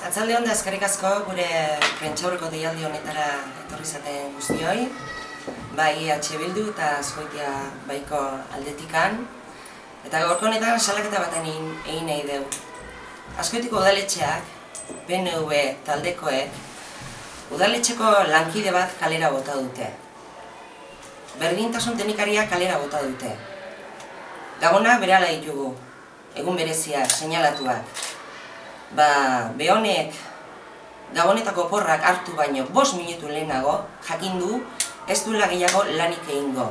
Atzalde hon da eskerrik asko gure prentsaurreko deialdi honetara etorri zaten guztioi, bai EH Bildu eta Azkoitia baiko aldetikan, eta gaurko honetan salaketa baten egin nahi dugu. Azkoitiko udaletxeak, PNV taldekoek, udaletxeko lankide bat kalera bota dute. Berdintasun teknikariak kalera bota dute. Gabonak berehala ditugu, egun bereziak, seinalatuak. Behonek Gabonetako porrak hartu baino 5 minutu lehenago jakin du ez duela gehiago lanik egingo.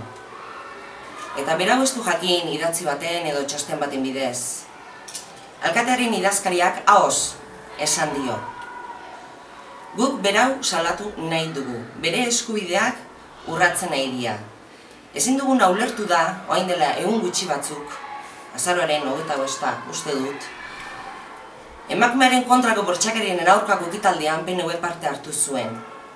Eta berau ez du jakin idatzi baten edo txosten baten bidez. Alkatearen idazkariak ahoz esan dio. Guk berau salatu nahi dugu, bere eskubideak urratzen nahi dira. Ezin duguna ulertu da, orain dela egun gutxi batzuk, azaroaren 25 uste dut, emakumearen kontrako bortxakerien aurkako ekitaldian PNV parte hartu zuen.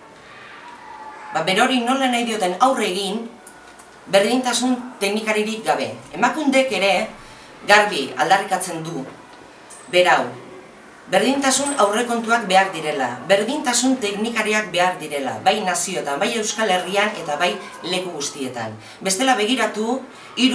Berori nola nahi dioten aurre egin, berdintasun teknikaririk gabe. Emakundek ere garbi aldarrikatzen du, berau, berdintasun aurrekontuak behar direla, berdintasun teknikariak behar direla, bai nazioetan, bai Euskal Herrian eta bai leku guztietan. Bestela begiratu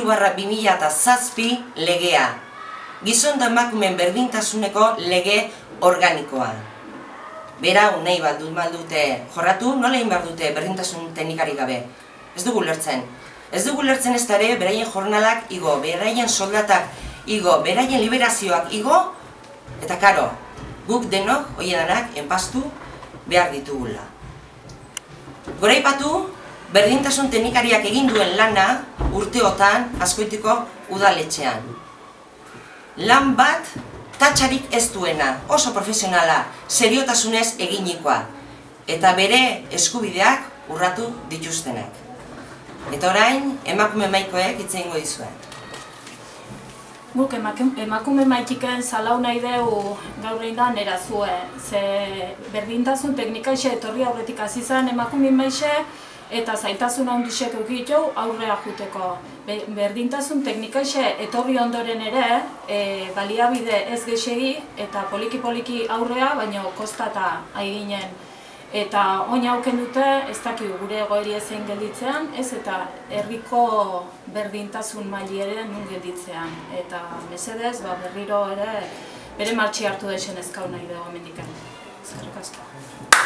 3/2007 legea. Gizon da emakumeen berdintasuneko lege organikoa. Berau nahi baldute jorratu, nola egin behar dute berdintasun teknikari gabe? Ez dugu lertzen. Ez dugu lertzen ez ere beraien jornalak igo, beraien soldatak igo, beraien liberazioak igo, eta karo, guk denok, hoiedanak, enpastu behar ditugula. Goraipatu, berdintasun teknikariak egin duen lana urteotan Azkoitiko udaletxean. Lan bat, tatxarik ez duena, oso profesionala, seriotasunez eginikoa, eta bere eskubideak urratu dituztenak. Eta orain, emakume maikoek hitz egingo dizuet. Guk emakume maitiken salau nahi dugu gaur egin nera zue, ze berdintasun teknikaixe etorri aurretik hasi zen emakume maixe, eta zailtasun handixek eukitu aurrea juteko. Berdintasun teknikaixe etorri ondoren ere, baliabide ez gexegi eta poliki-poliki aurrea, baina kostata aiginen. Eta oin hauken dute, ez dakigu gure egoeri ezein gelditzean, ez eta herriko berdintasun maili ere nun gelditzean. Eta mesedez, berriro ere bere martxi hartu desen ezkau nahi dugu hemendikan. Eskerrik asko.